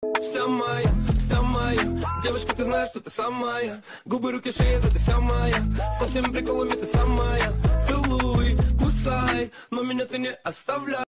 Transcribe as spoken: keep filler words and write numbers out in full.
Вся моя, вся моя, девочка, ты знаешь, что ты самая. Губы, руки, шея, это ты вся моя. Со всеми приколами ты самая. Целуй, кусай, но меня ты не оставляй.